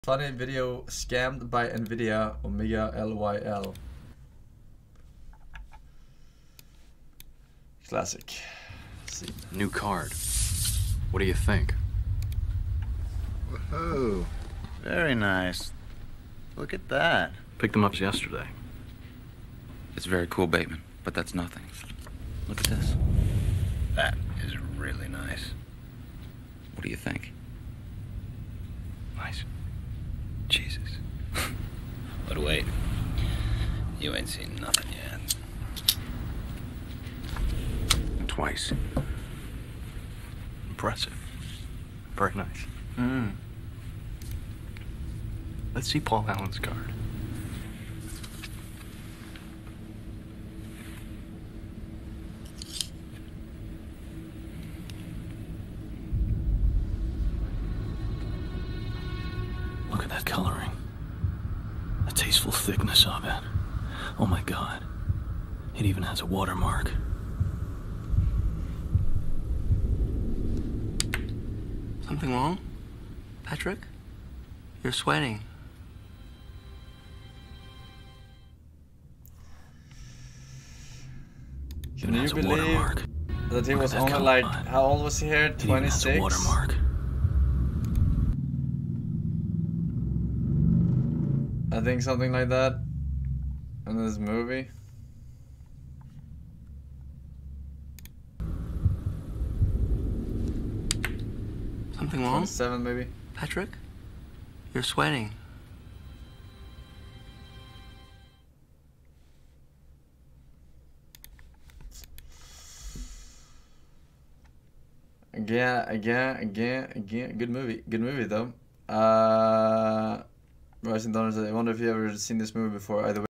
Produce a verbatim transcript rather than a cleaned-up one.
Funny video scammed by Nvidia Omega L Y L. Classic. See. New card. What do you think? Whoa, very nice. Look at that. Picked them up yesterday. It's very cool, Bateman, but that's nothing. Look at this. That is really nice. What do you think? Nice. Jesus. But wait, you ain't seen nothing yet. Twice. Impressive. Very nice. Hmm. Let's see Paul Allen's card. Look at that coloring. The tasteful thickness of it. Oh my God. It even has a watermark. Something wrong? Patrick? You're sweating. Can you believe that he was only like, how old was he here? twenty-six? Watermark. I think something like that in this movie. Something wrong? twenty-seven maybe. Patrick? You're sweating. Again, again, again, again. Good movie. Good movie though. Uh, Rising Dawn. I wonder if you ever seen this movie before. Either way.